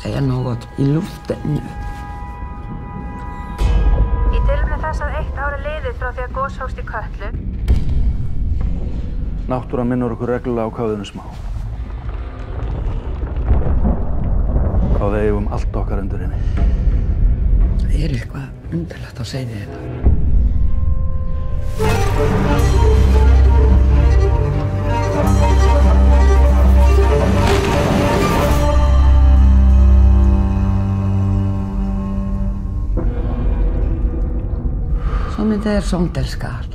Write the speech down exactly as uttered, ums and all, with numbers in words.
är något i luften nu. Í tilefni þess að eitt ár er liðið frá því að gos hófst í Kötlu. Náttúran minnur okkur reglulega á hvað við erum smá. Hvað við eigum allt okkar undir henni. Það er eitthvað undarlegt á seyði þetta. Som inte är sånt älskar.